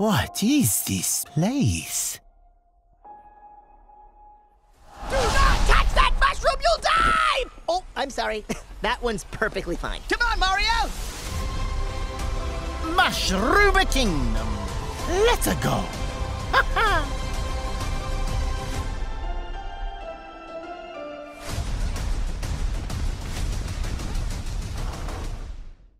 What is this place? Do not touch that mushroom, you'll die! Oh, I'm sorry. That one's perfectly fine. Come on, Mario! Mushroom Kingdom. Let's go.